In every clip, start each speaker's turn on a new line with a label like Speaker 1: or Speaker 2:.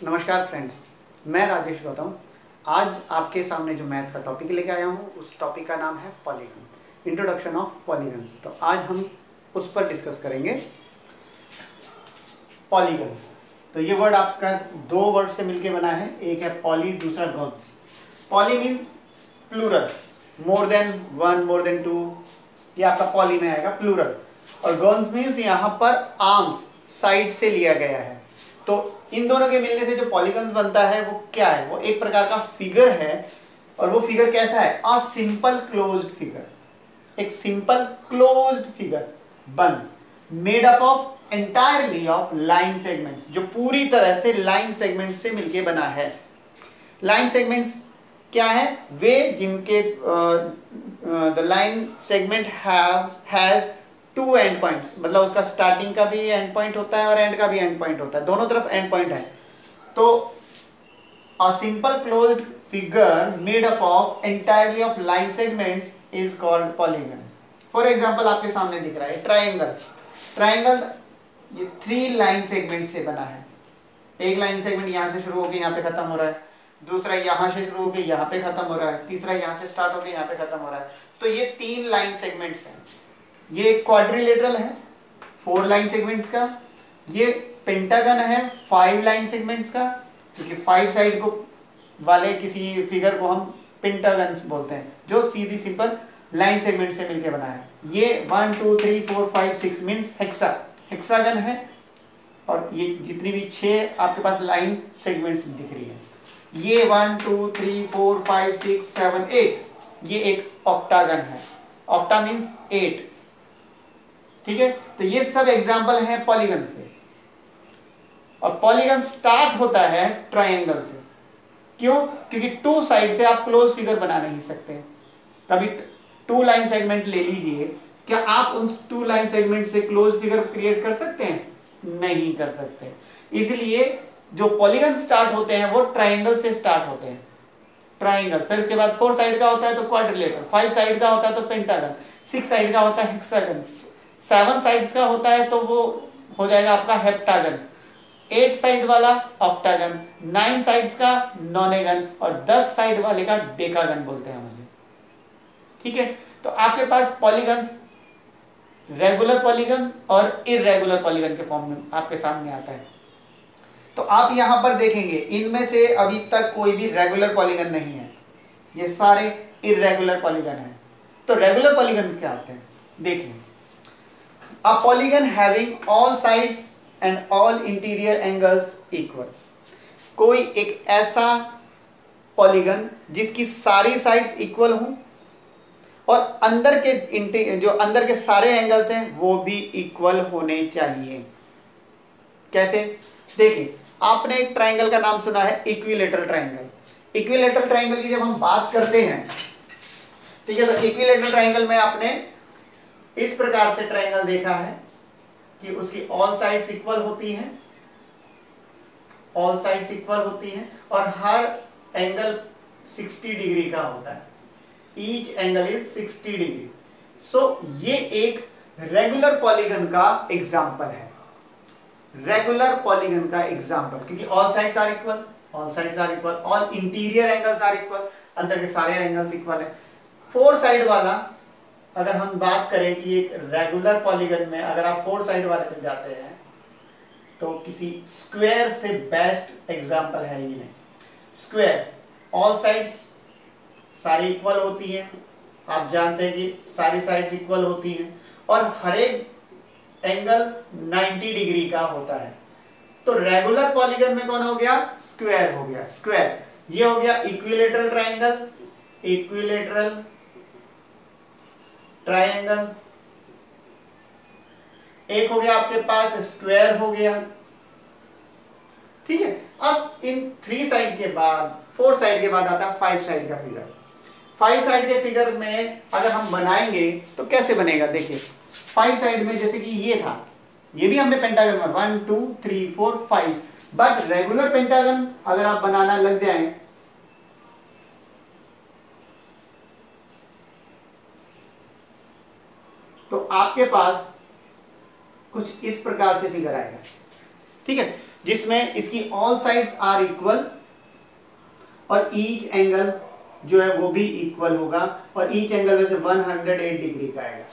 Speaker 1: नमस्कार फ्रेंड्स, मैं राजेश गौतम। आज आपके सामने जो मैथ का टॉपिक लेके आया हूँ उस टॉपिक का नाम है पॉलीगन, इंट्रोडक्शन ऑफ पॉलीगन्स। तो आज हम उस पर डिस्कस करेंगे पॉलीगन। तो ये वर्ड आपका दो वर्ड से मिलके बना है, एक है पॉली, दूसरा gons. Poly means plural, more than one, more than two, ये आपका पॉली में आएगा प्लूरल। और गन्स मीन्स यहाँ पर आर्म्स, साइड से लिया गया है। तो इन दोनों के मिलने से जो पॉलीगन्स बनता है वो क्या है? वो एक प्रकार का फिगर है। और वो फिगर कैसा है? अ सिंपल क्लोज्ड फिगर, एक सिंपल क्लोज्ड फिगर बन made up of entirely of line segments, जो पूरी तरह से लाइन सेगमेंट्स से मिलके बना है। लाइन सेगमेंट्स क्या है? वे जिनके the line segment has two end points, मतलब उसका स्टार्टिंग का भी एंड पॉइंट होता है और एंड का भी एंड पॉइंट होता है, दोनों तरफ एंड पॉइंट है। तो a simple closed figure made up of entirely of line segments is called polygon. For example आपके सामने दिख रहा है ट्राइंगल। ट्राइंगल ये 3 लाइन सेगमेंट से बना है। एक लाइन सेगमेंट यहाँ से शुरू होकर यहाँ पे खत्म हो रहा है, दूसरा यहाँ से शुरू होकर यहाँ पे खत्म हो रहा है, तीसरा यहाँ से स्टार्ट होकर यहाँ पे खत्म हो रहा है। तो ये 3 लाइन सेगमेंट्स हैं। ये क्वाड्रिलेटरल है 4 लाइन सेगमेंट्स का। ये पेंटागन है 5 लाइन सेगमेंट्स का, क्योंकि 5 साइड को वाले किसी फिगर को हम पेंटागन बोलते हैं, जो सीधी सिंपल लाइन सेगमेंट से मिलकर बना है। ये 1 2 3 4 5 6 मीन्स हेक्सागन है। और ये जितनी भी 6 आपके पास लाइन सेगमेंट्स दिख रही है, ये 1 2 3 4 5 6 7 8, ये एक ऑक्टागन है। Octa means 8। ठीक है, तो ये सब एग्जाम्पल हैं पॉलीगन के। और पॉलीगन स्टार्ट होता है ट्रायंगल से। क्यों? क्योंकि 2 साइड से आप क्लोज फिगर बना नहीं सकते। कभी 2 लाइन सेगमेंट ले लीजिए, क्या आप उन 2 लाइन सेगमेंट से क्लोज फिगर क्रिएट कर सकते हैं? नहीं कर सकते। इसलिए जो पॉलीगन स्टार्ट होते हैं वो ट्रायंगल से स्टार्ट होते हैं। ट्रायंगल, फिर उसके बाद 4 साइड का होता है तो क्वाड्रिलेटरल, 5 साइड का होता है तो पेंटागन, 6 साइड का होता है हेक्सागन, 7 साइड्स का होता है तो वो हो जाएगा आपका हेप्टागन, 8 साइड वाला ऑक्टागन, 9 साइड्स का नॉनेगन, और 10 साइड वाले का डेकागन बोलते हैं मुझे। ठीक है, तो आपके पास पॉलीगन्स रेगुलर पॉलीगन और इर्रेगुलर पॉलीगन के फॉर्म में आपके सामने आता है। तो आप यहां पर देखेंगे इनमें से अभी तक कोई भी रेगुलर पॉलीगन नहीं है, ये सारे इर्रेगुलर पॉलीगन है। तो रेगुलर पॉलीगन क्या होते हैं? देखिए, a polygon having all sides and all interior angles equal। कोई एक ऐसा पॉलीगन जिसकी सारी साइड्स इक्वल हों और अंदर के जो अंदर के सारे एंगल्स हैं वो भी इक्वल होने चाहिए। कैसे? देखिए, आपने एक ट्राइंगल का नाम सुना है इक्विलेटरल ट्राइंगल। इक्विलेटरल ट्राइंगल की जब हम बात करते हैं, ठीक है, तो इक्विलेटरल ट्राइंगल में आपने इस प्रकार से ट्रायंगल देखा है कि उसकी ऑल साइड्स इक्वल होती हैं, ऑल साइड्स इक्वल होती हैं और हर एंगल 60 डिग्री का होता है। Each angle is 60 degree. So ये एक रेगुलर पॉलीगन का एग्जांपल है। रेगुलर पॉलीगन का एग्जांपल, क्योंकि all sides are equal, all sides are equal, all interior angles are equal, अंदर के सारे एंगल्स इक्वल है। 4 साइड वाला, अगर हम बात करें कि एक रेगुलर पॉलीगन में अगर आप 4 साइड वाले पे जाते हैं तो किसी स्क्वायर से बेस्ट एग्जांपल है ये। स्क्वायर, ऑल साइड्स सारी इक्वल होती हैं, आप जानते हैं कि सारी साइड्स इक्वल होती हैं और हर एक एंगल 90 डिग्री का होता है। तो रेगुलर पॉलीगन में कौन हो गया? स्क्वायर हो गया। स्क्वायर ये हो गया इक्विलेटरल ट्रायंगल, इक्विलेटरल ट्रायंगल। एक हो गया आपके पास स्क्वायर हो गया। ठीक है, अब इन 3 साइड के बाद 4 साइड के बाद आता है 5 साइड का फिगर। 5 साइड के फिगर में अगर हम बनाएंगे तो कैसे बनेगा? देखिए, 5 साइड में जैसे कि ये था, ये भी हमने पेंटागन में 1 2 3 4 5, बट रेगुलर पेंटागन अगर आप बनाना लग जाए तो आपके पास कुछ इस प्रकार से फिगर आएगा। ठीक है, जिसमें इसकी ऑल साइड्स आर इक्वल और ईच एंगल जो है वो भी इक्वल होगा और ईच एंगल में से 108 डिग्री का आएगा।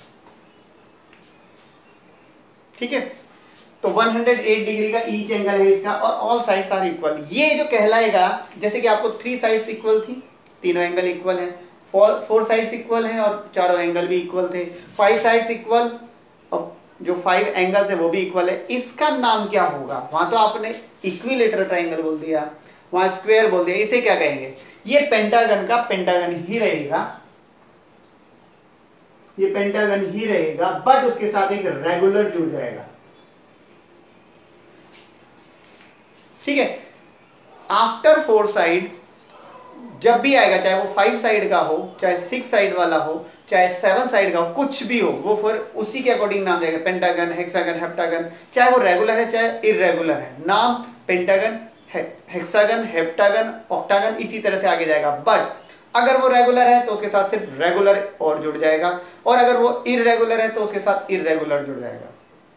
Speaker 1: ठीक है, तो 108 डिग्री का ईच एंगल है इसका और ऑल साइड्स आर इक्वल। ये जो कहलाएगा, जैसे कि आपको 3 साइड्स इक्वल थी, तीनों एंगल इक्वल है, 4 साइड्स इक्वल हैं और चारों एंगल भी इक्वल थे, 5 साइड्स इक्वल और जो 5 एंगल्स है वो भी इक्वल है। इसका नाम क्या होगा? वहां तो आपने इक्विलेटरल ट्राइंगल बोल दिया, वहां स्क्वायर बोल दिया, इसे क्या कहेंगे? ये पेंटागन का पेंटागन ही रहेगा, ये पेंटागन ही रहेगा, बट उसके साथ एक रेगुलर जुड़ जाएगा। ठीक है, आफ्टर 4 साइड जब भी आएगा, चाहे वो 5 साइड का हो, चाहे 6 साइड वाला हो, चाहे 7 साइड का हो, कुछ भी हो, वो फिर उसी के अकॉर्डिंग नाम जाएगा। पेंटागन, हेक्सागन, हेप्टागन, चाहे वो रेगुलर है चाहे इररेगुलर है, नाम पेंटागन, हेक्सागन, हेप्टागन, ऑक्टागन इसी तरह से आगे जाएगा। बट अगर वो रेगुलर है तो उसके साथ सिर्फ रेगुलर और जुड़ जाएगा, और अगर वो इररेगुलर है तो उसके साथ इररेगुलर जुड़ जाएगा।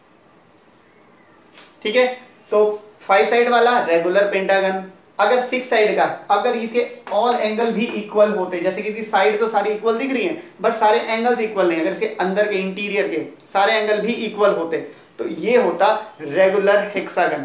Speaker 1: ठीक है, तो 5 साइड वाला रेगुलर पेंटागन, अगर 6 साइड का, अगर इसके ऑल एंगल भी इक्वल होते, जैसे कि इसकी साइड तो सारी इक्वल दिख रही हैं बट सारे एंगल्स इक्वल नहीं, अगर इसके अंदर के इंटीरियर के सारे एंगल भी इक्वल होते तो ये होता रेगुलर हेक्सागन।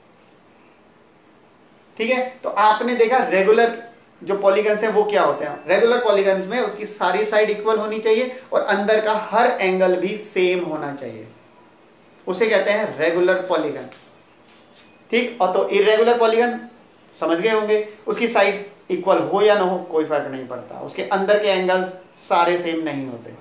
Speaker 1: ठीक है, तो आपने देखा रेगुलर जो पॉलीगन्स हैं वो क्या होते हैं? रेगुलर पॉलीगन्स में उसकी सारी साइड इक्वल होनी चाहिए और अंदर का हर एंगल भी सेम होना चाहिए, उसे कहते हैं रेगुलर पॉलीगन। ठीक, और तो इरेगुलर पॉलीगन समझ गए होंगे, उसकी साइड इक्वल हो या ना हो कोई फर्क नहीं पड़ता, उसके अंदर के एंगल्स सारे सेम नहीं होते।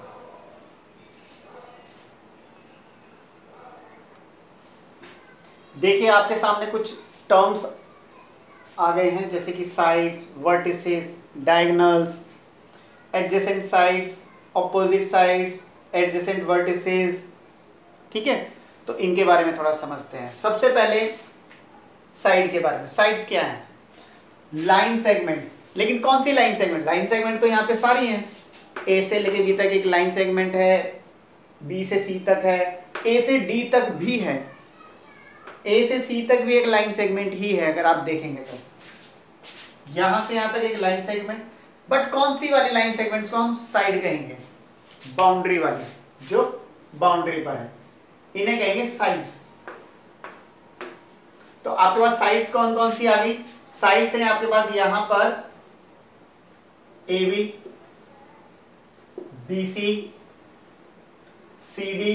Speaker 1: देखिए आपके सामने कुछ टर्म्स आ गए हैं, जैसे कि sides, vertices, diagonals, adjacent sides, opposite sides, adjacent vertices. ठीक है, तो इनके बारे में थोड़ा समझते हैं। सबसे पहले साइड के बारे में। साइड्स क्या हैं? Line segments. लेकिन कौन सी लाइन सेगमेंट? लाइन सेगमेंट तो यहाँ पे सारी हैं, ए से लेके बी तक एक लाइन सेगमेंट है, बी से सी तक है, ए से डी तक भी है, ए से सी तक भी एक लाइन सेगमेंट ही है अगर आप देखेंगे तो, यहां से यहां तक एक लाइन सेगमेंट। बट कौन सी वाली लाइन सेगमेंट्स को हम साइड कहेंगे? बाउंड्री वाली, जो बाउंड्री पर है, इन्हें कहेंगे साइड्स। तो आपके पास साइड्स कौन कौन सी आ गई? साइड्स हैं आपके पास यहां पर A B, B C, C D,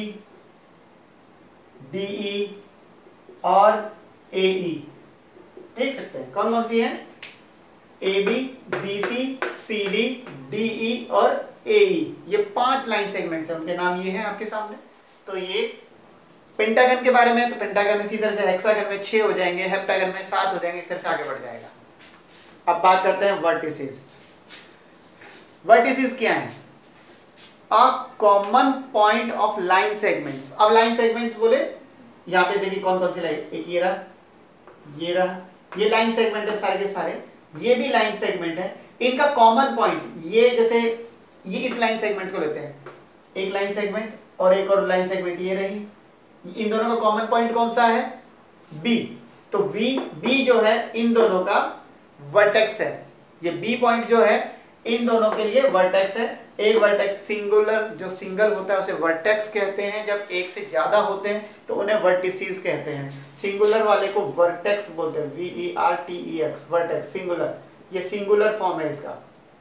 Speaker 1: D E और ए ई। देख सकते हैं कौन कौन सी है? A B, B C, C D, D E और ए ई। ये 5 लाइन सेगमेंट्स हैं, उनके नाम ये हैं आपके सामने। तो ये पेंटागन के बारे में, तो पेंटागन इसी तरह से हेक्सागन में 6 हो जाएंगे, हेप्टागन में 7 हो जाएंगे, इस तरह से आगे बढ़ जाएगा। अब बात करते हैं वर्टिसेस। वर्टिसेस क्या है? A common point of line segments. अब लाइन सेगमेंट्स बोले, यहाँ पे देखिए कौन कौन सी लाइन, एक ये रहा, ये रहा, ये लाइन सेगमेंट है सारे के सारे, ये भी लाइन सेगमेंट है। इनका कॉमन पॉइंट, ये जैसे ये इस लाइन सेगमेंट को लेते हैं, एक लाइन सेगमेंट और एक और लाइन सेगमेंट ये रही, इन दोनों का कॉमन पॉइंट कौन सा है? बी। तो बी जो है इन दोनों का वर्टेक्स है। ये बी पॉइंट जो है इन दोनों के लिए वर्टेक्स है। एक वर्टेक्स सिंगुलर, जो सिंगल होता है उसे वर्टेक्स कहते हैं, जब एक से ज्यादा होते हैं तो उन्हें वर्टिसेस कहते हैं। सिंगुलर वाले को वर्टेक्स बोलते हैं, VERTEX, वर्टेक्स, सिंगुलर। ये सिंगुलर फॉर्म है इसका,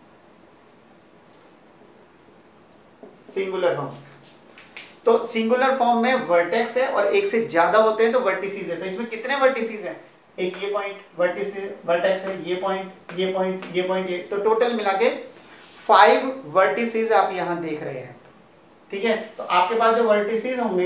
Speaker 1: सिंगुलर फॉर्म। तो सिंगुलर फॉर्म में वर्टेक्स है और एक से ज्यादा होते हैं तो वर्टिसेस है। तो इसमें कितने वर्टिसेस हैं? एक ये पॉइंट वर्टेक्स है, ये पॉइंट, ये पॉइंट, ये पॉइंट, ये, तो टोटल मिला के 5 वर्टिसेस आप यहां देख रहे हैं। ठीक है, तो आपके पास जो वर्टिसेस होंगे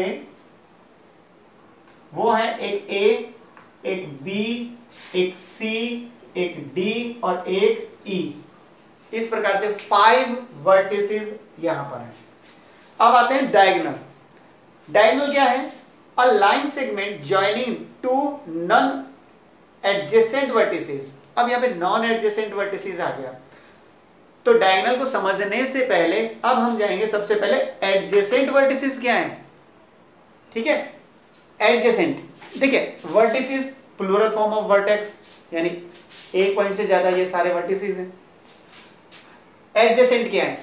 Speaker 1: वो है एक ए, एक बी, एक सी, एक डी और एक ई। इस प्रकार से 5 वर्टिसेस यहां पर है। अब आते हैं डायगोनल। डायगोनल क्या है? A line segment joining two non adjacent vertices. अब यहाँ पे नॉन एडजेसेंट वर्टिसेस आ गया। तो डायगोनल को समझने से पहले अब हम जाएंगे सबसे पहले एडजेसेंट वर्टिसेस क्या है। ठीक है, एडजेसेंट देखिए, vertices plural form of vertex, यानी एक पॉइंट से ज्यादा ये सारे वर्टिसेस हैं। एडजेसेंट क्या है?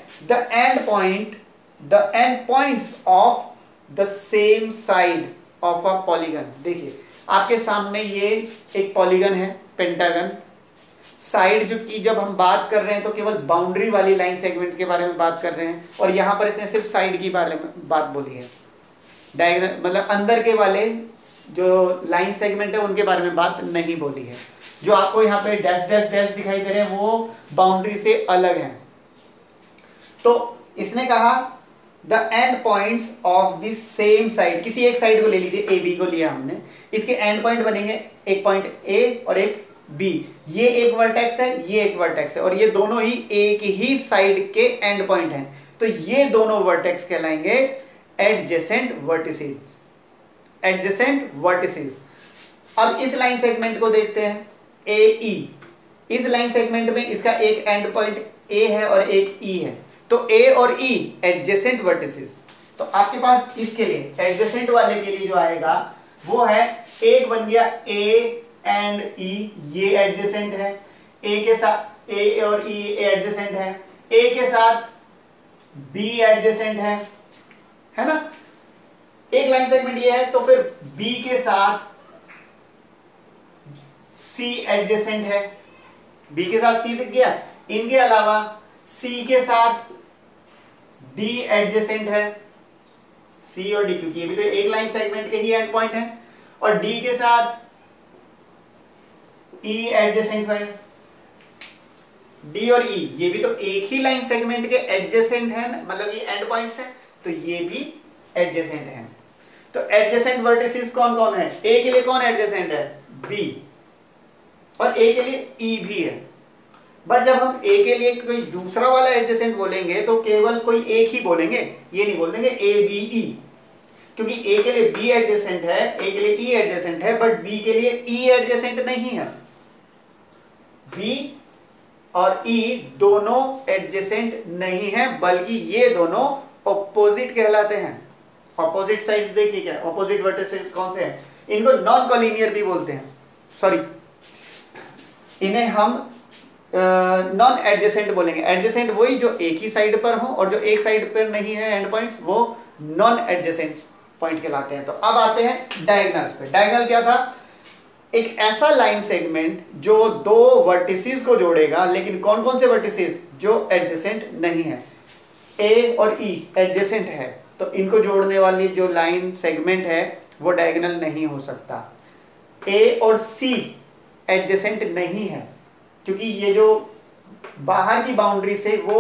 Speaker 1: The end points of the same side of a polygon. देखिए आपके सामने ये एक पॉलीगन है, पेंटागन। साइड जो की जब हम बात कर रहे हैं तो केवल बाउंड्री वाली लाइन सेगमेंट्स के बारे में बात कर रहे हैं, और यहां पर इसने सिर्फ साइड की बारे में बात बोली है। डायग्राम मतलब अंदर के वाले जो लाइन सेगमेंट है उनके बारे में बात नहीं बोली है। जो आपको यहाँ पे डैश डैश डैश दिखाई दे रहे हैं वो बाउंड्री से अलग हैं। तो इसने कहा the end points of the same side, किसी एक साइड को ले लीजिए, ए बी को लिया हमने, इसके एंड पॉइंट बनेंगे एक पॉइंट ए और एक बी। ये एक वर्टेक्स है, ये एक वर्टेक्स है, और ये दोनों ही एक ही साइड के एंड पॉइंट हैं। तो ये दोनों वर्टेक्स कहलाएंगे एडजेसेंट वर्टिसेस। Adjacent vertices. अब इस लाइन सेगमेंट को देखते हैं, ए ई। इस लाइन सेगमेंट में इसका एक एंड पॉइंट ए है और एक ई है, तो ए और ई एडजेसेंट वर्टिसेस। तो आपके पास इसके लिए एडजेसेंट वाले के लिए जो आएगा वो है, एक बन गया ए एंड ई, ये एडजेसेंट है। ए के साथ ए और ई एडजेसेंट है, ए के साथ बी एडजेसेंट है ना। एक लाइन सेगमेंट ये है, तो फिर बी के साथ सी एडजेसेंट है, बी के साथ सी दिख गया। इनके अलावा सी के साथ डी एडजेसेंट है, सी और डी, क्योंकि ये भी तो एक लाइन सेगमेंट के ही एंड पॉइंट है। और डी के साथ ई एडजेसेंट है, डी और ई ये भी तो एक ही लाइन सेगमेंट के एडजेसेंट है, मतलब ये एंड पॉइंट्स हैं, तो ये भी एडजेसेंट हैं। तो एडजेसेंट वर्टिसेस कौन कौन है? ए के लिए कौन एडजेसेंट है? बी, और ए के लिए ई भी है। बट जब हम ए के लिए कोई दूसरा वाला एडजेसेंट बोलेंगे तो केवल कोई एक ही बोलेंगे, ये नहीं बोल देंगे ए बी ई, क्योंकि ए के लिए बी एडजेसेंट है, ए के लिए ई एडजेसेंट है, बट बी के लिए ई एडजेसेंट नहीं है। बी और ई दोनों एडजेसेंट नहीं है, बल्कि ये दोनों ऑपोजिट कहलाते हैं। ऑपोजिट साइड्स देखिए क्या, ऑपोजिट वर्टिसेस कौन से हैं? इनको नॉन कॉलिनियर भी बोलते हैं, सॉरी इन्हें हम नॉन एडजेसेंट बोलेंगे। एडजेसेंट वही जो एक ही साइड पर हो, और जो एक साइड पर नहीं है एंड पॉइंट्स, वो नॉन एडजेसेंट पॉइंट कहलाते हैं। तो अब आते हैं डायगोनल्स पे। डायगोनल क्या था? एक ऐसा लाइन सेगमेंट जो दो वर्टिसेस को जोड़ेगा, लेकिन कौन कौन से वर्टिसेस? जो एडजेसेंट नहीं है। ए और ई एडजेसेंट है, तो इनको जोड़ने वाली जो लाइन सेगमेंट है वो डायगोनल नहीं हो सकता। ए और सी एडजेसेंट नहीं है, क्योंकि ये जो बाहर की बाउंड्री से वो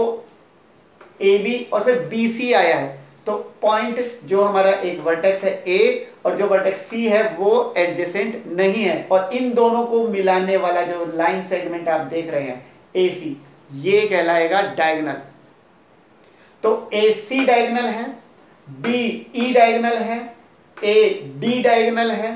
Speaker 1: ए बी और फिर बी सी आया है, तो पॉइंट जो हमारा एक वर्टेक्स है ए और जो वर्टेक्स सी है वो एडजेसेंट नहीं है। और इन दोनों को मिलाने वाला जो लाइन सेगमेंट आप देख रहे हैं ए सी, ये कहलाएगा डायगोनल। तो ए सी डायगोनल है, बी ई डायगोनल है, ए डी डायगोनल है,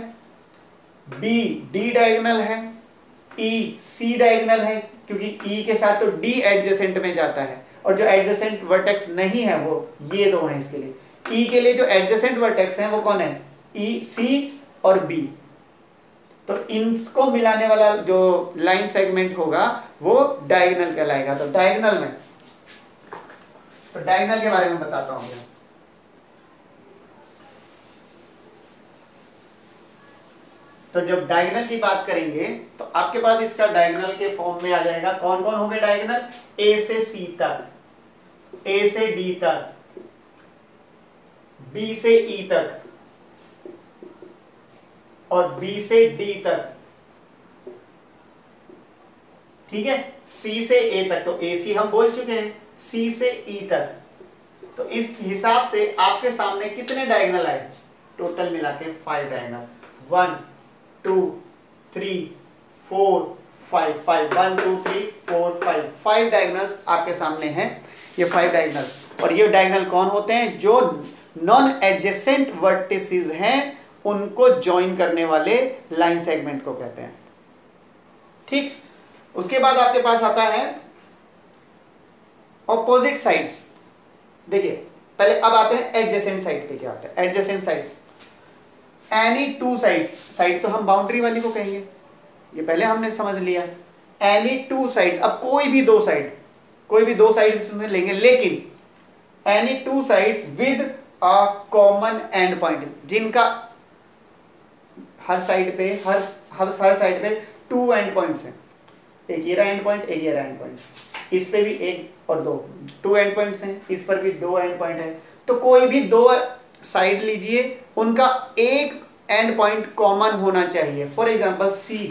Speaker 1: बी डी डायगोनल है, ई सी डायगोनल है, क्योंकि ई के साथ तो डी एडजेसेंट में जाता है, और जो एडजेसेंट वर्टेक्स नहीं है वो ये दो हैं। इसके लिए ई के लिए जो एडजेसेंट वर्टेक्स हैं वो कौन है? ई सी और बी। तो इनको मिलाने वाला जो लाइन सेगमेंट होगा वो डायगोनल कहलाएगा। तो डायगोनल में, तो डायगोनल के बारे में बताता हूं मैं। तो जब डायगोनल की बात करेंगे तो आपके पास इसका डायगोनल के फॉर्म में आ जाएगा। कौन कौन हो गए डायगोनल? ए से सी तक, ए से डी तक, बी से ई तक, और बी से डी तक। ठीक है, सी से ए तक, तो ए सी हम बोल चुके हैं, सी से ई तक। तो इस हिसाब से आपके सामने कितने डायगोनल आए? टोटल मिला के 5 डायगोनल। 1 2 3 4 5 5 1 2 3 4 5 5 डायगोनल्स आपके सामने हैं। ये 5 डायगोनल, और ये डायगोनल कौन होते हैं? जो नॉन एडजेसेंट वर्टिसेस हैं उनको ज्वाइन करने वाले लाइन सेगमेंट को कहते हैं। ठीक, उसके बाद आपके पास आता है ऑपोजिट साइड्स। देखिए पहले अब आते हैं एडजेसेंट साइड पे। क्या होता है adjacent sides? Any two sides, side तो हम बाउंड्री वाली को कहेंगे, ये पहले हमने समझ लिया। एनी टू साइड्स, अब कोई भी दो साइड, कोई भी दो साइड्स इसमें लेंगे, लेकिन any two sides with a common end point, जिनका हर साइड पे हर साइड पे टू एंड पॉइंट्स हैं, एक ये रहा एंड पॉइंट, एक ये रहा एंड पॉइंट, इस पे भी एक और दो, टू एंड पॉइंट्स हैं, इस पर भी दो एंड पॉइंट है। तो कोई भी दो साइड लीजिए, उनका एक एंड पॉइंट कॉमन होना चाहिए। फॉर एग्जांपल सी,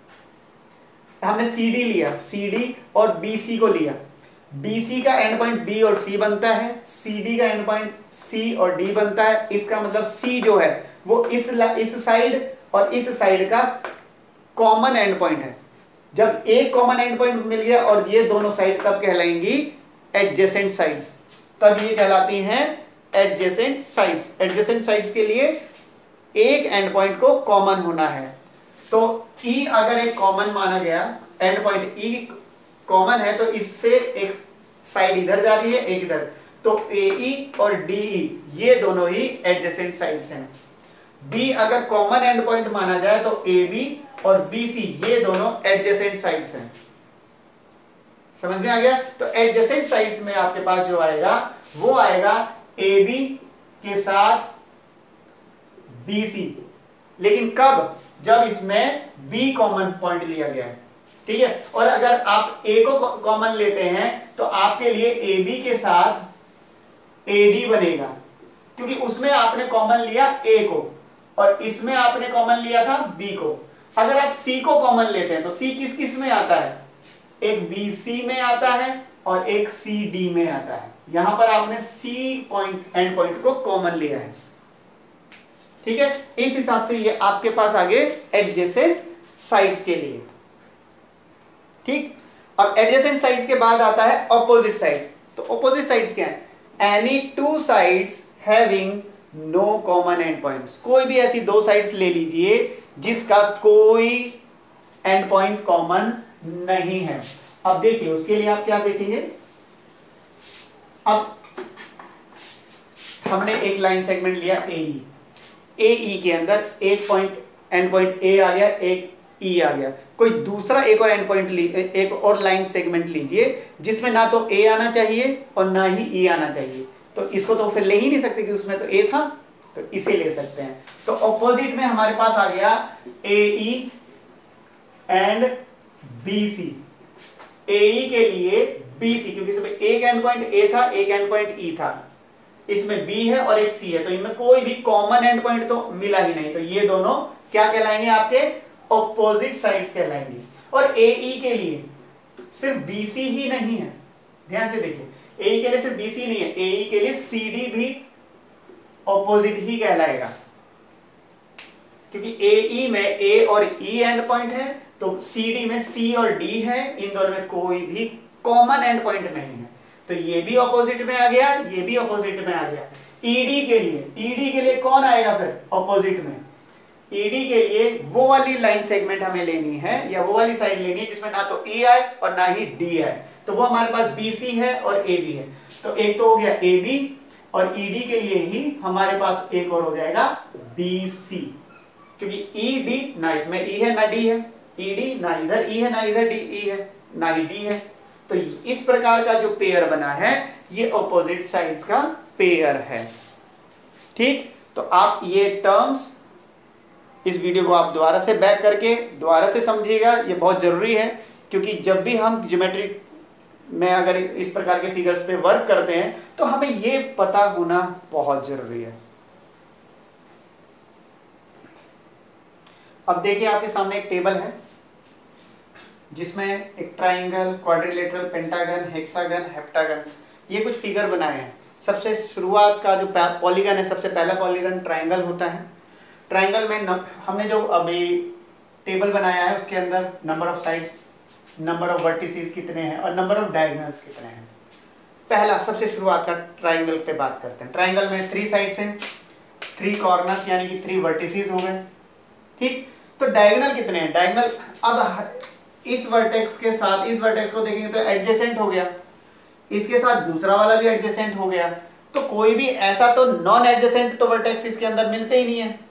Speaker 1: हमने सी डी लिया, सी डी और बी सी को लिया, बी सी का एंड पॉइंट बी और सी बनता है, सी डी का एंड पॉइंट सी और डी बनता है। इसका मतलब सी जो है वो इस साइड और इस साइड का कॉमन एंड पॉइंट है। जब एक कॉमन एंड पॉइंट मिल गया और ये दोनों साइड तब कहलाएंगी एडजेसेंट साइड्स, तब ये कहलाती हैं एडजेसेंट साइड्स। एडजेसेंट साइड्स के लिए एक एंड पॉइंट को कॉमन होना है। तो ई अगर एक कॉमन माना गया, एंड पॉइंट ई कॉमन है, तो इससे एक साइड इधर जा रही है, एक इधर, तो ए ई और डी ई ये दोनों ही एडजेसेंट साइड्स हैं। बी अगर कॉमन एंड पॉइंट माना जाए तो ए बी और बी सी ये दोनों एडजेसेंट साइड्स हैं। समझ में आ गया? तो एडजेसेंट साइड्स में आपके पास जो आएगा वो आएगा ए बी के साथ बी सी, लेकिन कब? जब इसमें बी कॉमन पॉइंट लिया गया है, ठीक है। और अगर आप ए को कॉमन लेते हैं तो आपके लिए ए बी के साथ ए डी बनेगा, क्योंकि उसमें आपने कॉमन लिया ए को और इसमें आपने कॉमन लिया था बी को। अगर आप सी को कॉमन लेते हैं तो सी किस किस में आता है? एक बी सी में आता है और एक सी डी में आता है। यहां पर आपने सी पॉइंट एंड पॉइंट को कॉमन लिया है, ठीक है। इस हिसाब से ये आपके पास आगे एडजेसेंट साइड्स के लिए, ठीक। अब एडजेसेंट साइड्स के बाद आता है ऑपोजिट साइड्स। तो ऑपोजिट साइड्स क्या है? Any two sides having no common end points. कोई भी ऐसी दो साइड्स ले लीजिए जिसका कोई एंड पॉइंट कॉमन नहीं है। अब देखिए उसके लिए आप क्या देखेंगे। अब हमने एक लाइन सेगमेंट लिया ए ई के अंदर एक पॉइंट एंड पॉइंट ए आ गया, एक ई आ गया। कोई दूसरा एक और एंड पॉइंट एक और लाइन सेगमेंट लीजिए जिसमें ना तो ए आना चाहिए और ना ही ई आना चाहिए। तो इसको तो फिर ले ही नहीं सकते कि उसमें तो ए था, तो इसे ले सकते हैं। तो ऑपोजिट में हमारे पास आ गया ए ई एंड बी सी। ए ई के लिए बी सी, क्योंकि इसमें एक एंड पॉइंट ए था, एक एंड पॉइंट ई था, इसमें बी है और एक सी है, तो इनमें कोई भी कॉमन एंड पॉइंट तो मिला ही नहीं। तो ये दोनों क्या कहलाएंगे? आपके ऑपोजिट साइड्स कहलाएंगे। और ए ई के लिए सिर्फ बी सी ही नहीं है, ध्यान से देखिए, ए ई के लिए सिर्फ बी सी नहीं है, ए ई के लिए सी डी भी ऑपोजिट ही कहलाएगा, क्योंकि ए ई में ए और ई एंड पॉइंट है, तो सी डी में सी और डी है, इन दोनों में कोई भी कॉमन एंड पॉइंट नहीं है। तो ये भी ऑपोजिट में आ गया, ये भी ऑपोजिट में आ गया। ईडी के लिए कौन आएगा फिर ऑपोजिट में? ईडी के लिए वो वाली लाइन सेगमेंट हमें लेनी है या वो वाली साइड लेनी है जिसमें ना तो ई आए और ना ही डी आए। तो वो हमारे पास बी सी है और ए बी है। तो एक तो हो गया ए बी, और ईडी के लिए ही हमारे पास एक और हो जाएगा बी सी, क्योंकि ई डी ना इसमें ई है ना डी है, ई डी ना इधर ई है ना इधर डी ई है ना ही डी है। तो इस प्रकार का जो पेयर बना है ये ऑपोजिट साइड्स का पेयर है, ठीक। तो आप ये टर्म्स इस वीडियो को आप दोबारा से बैक करके दोबारा से समझिएगा, ये बहुत जरूरी है, क्योंकि जब भी हम ज्योमेट्री में अगर इस प्रकार के फिगर्स पे वर्क करते हैं तो हमें ये पता होना बहुत जरूरी है। अब देखिए आपके सामने एक टेबल है जिसमें एक triangle, quadrilateral, pentagon, hexagon, heptagon, ये कुछ फिगर बनाए हैं। सबसे शुरुआत का जो पॉलीगन है, सबसे पहला पॉलीगन ट्राइंगल होता है। ट्राइंगल में हमने जो अभी टेबल बनाया है उसके अंदर number of sides, number of vertices कितने हैं और नंबर ऑफ डायगोनल्स कितने हैं। पहला सबसे शुरुआत का ट्राइंगल पे बात करते हैं। ट्राइंगल में 3 साइड्स हैं, 3 कॉर्नर्स यानी कि 3 वर्टिसेस हो गए, ठीक। तो डायगोनल कितने हैं? डायगोनल अब इस वर्टेक्स के साथ इस वर्टेक्स को देखेंगे तो एडजेसेंट हो गया, इसके साथ दूसरा वाला भी एडजेसेंट हो गया। तो कोई भी ऐसा तो नॉन एडजेसेंट तो वर्टेक्स इसके अंदर मिलते ही नहीं है,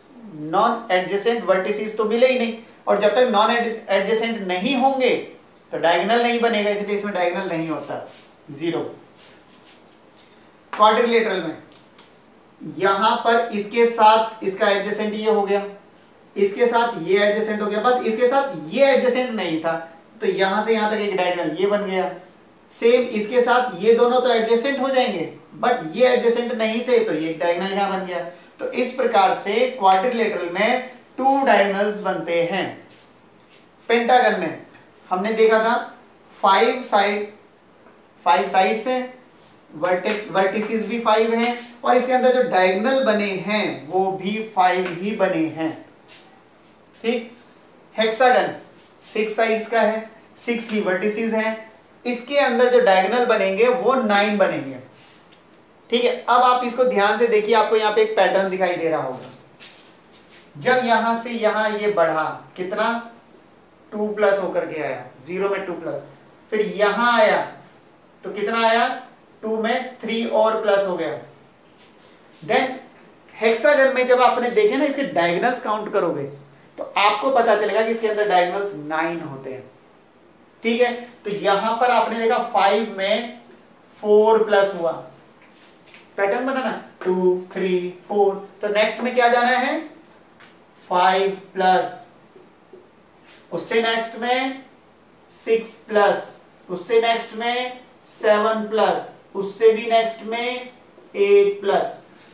Speaker 1: नॉन एडजेसेंट वर्टिसेस तो मिले ही नहीं, और जब तक नॉन एडजेसेंट नहीं होंगे तो डायगोनल नहीं बनेगा, इसलिए इसमें डायगोनल नहीं होता, 0। क्वाड्रिलेटरल में यहां पर इसके साथ इसका एडजेसेंट ये हो गया, इसके साथ ये एडजेसेंट हो गया, बस इसके साथ ये एडजेसेंट नहीं था, तो यहां से यहां तक एक डायगोनल ये बन गया। सेम इसके साथ ये दोनों तो एडजेसेंट हो जाएंगे, बट ये एडजेसेंट नहीं थे, तो ये डायगोनल यहां बन गया। तो इस प्रकार से क्वाड्रिलेटरल में 2 डायगोनल्स बनते हैं। पेंटागन में हमने देखा था 5 साइड्स हैं, वर्टिसेस भी 5 हैं, और इसके अंदर जो डायगोनल बने हैं वो भी 5 ही बने हैं, ठीक। हेक्सागन 6 साइड्स का है, 6 ही वर्टिसेस हैं, इसके अंदर जो डायगोनल बनेंगे वो 9 बनेंगे, ठीक है। अब आप इसको ध्यान से देखिए, आपको यहाँ पे एक पैटर्न दिखाई दे रहा होगा। जब यहां से यहां ये बढ़ा, कितना 2 प्लस होकर के आया, 0 में 2 प्लस, फिर यहां आया तो कितना आया, 2 में 3 और प्लस हो गया। देन हेक्सागन में जब आपने देखे ना इसके डायगोनल्स काउंट करोगे तो आपको पता चलेगा कि इसके अंदर डायगोनल्स 9 होते हैं, ठीक है। तो यहां पर आपने देखा 5 में 4 प्लस हुआ, पैटर्न बना ना, 2 3 4, तो नेक्स्ट में क्या जाना है, 5 प्लस, उससे नेक्स्ट में 6 प्लस, उससे नेक्स्ट में 7 प्लस, उससे भी नेक्स्ट में 8 प्लस,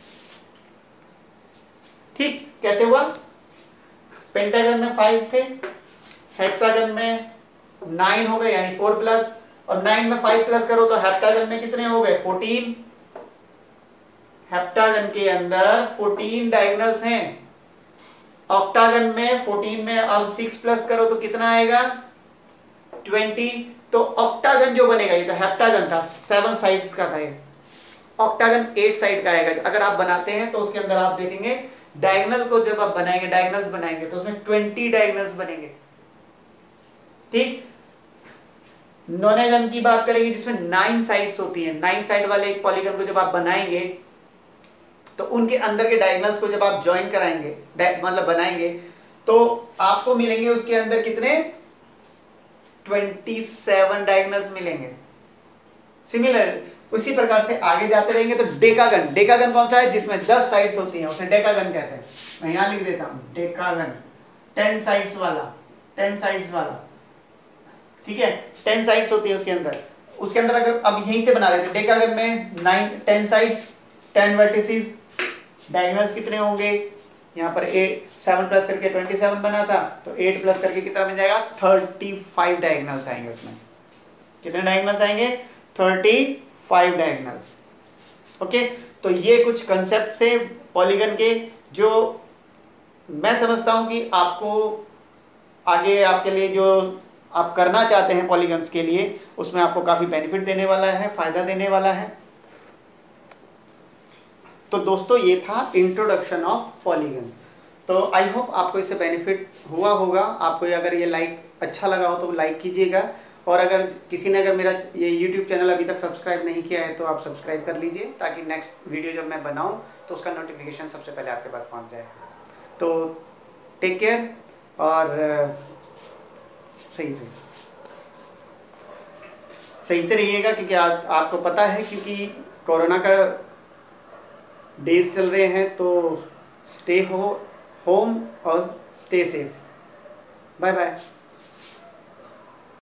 Speaker 1: ठीक। कैसे हुआ, पेंटागन में 5 थे, हेक्सागन में 9 हो गए यानी 4 प्लस, और 9 में 5 प्लस करो तो हेप्टागन में कितने हो गए, 14। हेप्टागन के अंदर 14 डायगोनल्स हैं। ऑक्टागन में 14 में अब 6 प्लस करो तो कितना आएगा, 20। तो ऑक्टागन जो बनेगा, ये तो हेप्टागन था, 7 साइड्स का था ये, ऑक्टागन 8 साइड का आएगा। अगर आप बनाते हैं तो उसके अंदर आप देखेंगे डायगोनल को जब आप बनाएंगे, डायगोनल्स बनाएंगे तो उसमें 20 डायगोनल्स बनेंगे, ठीक। नोनेगन की बात करेंगे जिसमें 9 साइड्स होती हैं, 9 साइड वाले एक पॉलीगन को जब आप बनाएंगे तो उनके अंदर के डायगोनल्स को जब आप ज्वाइन कराएंगे, मतलब बनाएंगे, तो आपको मिलेंगे उसके अंदर कितने, 27 डायगोनल्स मिलेंगे। सिमिलर उसी प्रकार से आगे जाते रहेंगे तो डेकागन कौन सा है, जिसमें 10 साइड्स होती हैं, उसे डेकागन कहते हैं। मैं यहां लिख देता हूं डेकागन, 10 साइड्स वाला, ठीक है, 10 साइड्स होती है उसके अंदर अगर अब यहीं से बना लेते हैं, डेकागन में 10 साइड्स, 10 वर्टिसेस, डायगोनल्स कितने होंगे, यहाँ पर 7 प्लस करके 27 बना था, तो 8 प्लस करके कितना बन जाएगा, 35 डायगोनल्स आएंगे। उसमें कितने डायगोनल्स आएंगे, 35 डायगोनल्स, ओके। तो ये कुछ कंसेप्ट थे पॉलीगन के, जो मैं समझता हूं कि आपको आगे आपके लिए जो आप करना चाहते हैं पॉलीगन्स के लिए, उसमें आपको काफ़ी बेनिफिट देने वाला है, फ़ायदा देने वाला है। तो दोस्तों ये था इंट्रोडक्शन ऑफ पॉलीगन। तो आई होप आपको इससे बेनिफिट हुआ होगा। आपको अगर ये अच्छा लगा हो तो लाइक कीजिएगा, और अगर किसी ने अगर मेरा ये YouTube चैनल अभी तक सब्सक्राइब नहीं किया है तो आप सब्सक्राइब कर लीजिए, ताकि नेक्स्ट वीडियो जब मैं बनाऊं तो उसका नोटिफिकेशन सबसे पहले आपके पास पहुंच जाए। तो टेक केयर, और सही से रहिएगा, क्योंकि आज आपको पता है, क्योंकि कोरोना का डेज चल रहे हैं, तो स्टे होम और स्टे सेफ। Bye bye.